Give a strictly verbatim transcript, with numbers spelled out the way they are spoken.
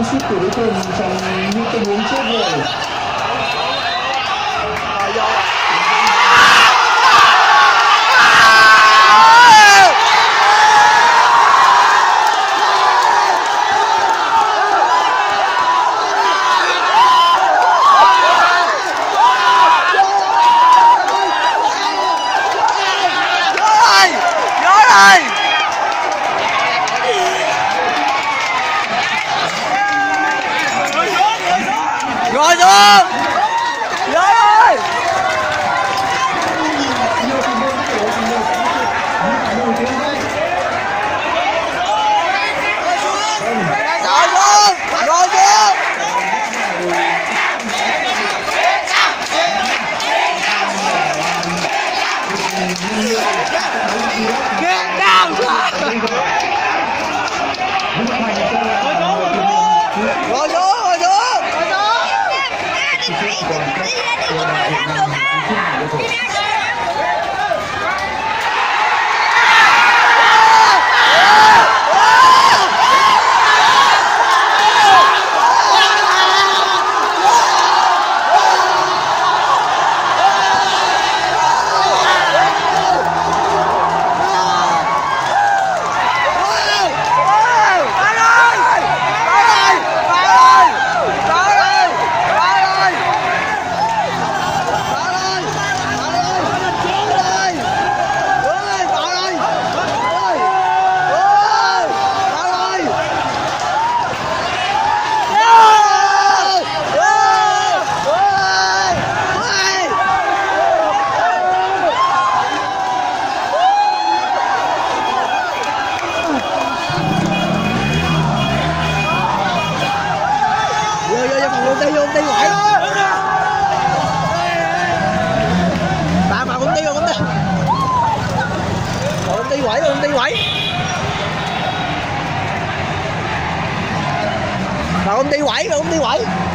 sút của đối phương trong những tình huống trước rồi. Rồi xuống. Rồi ơi. Rồi xuống. Rồi xuống. Get down. Rồi xuống. Công ty vô công ty quậy. Bà vào công ty vô công ty. Vào công ty quậy, vào công ty quậy. Vào công ty quậy, vào công ty quậy.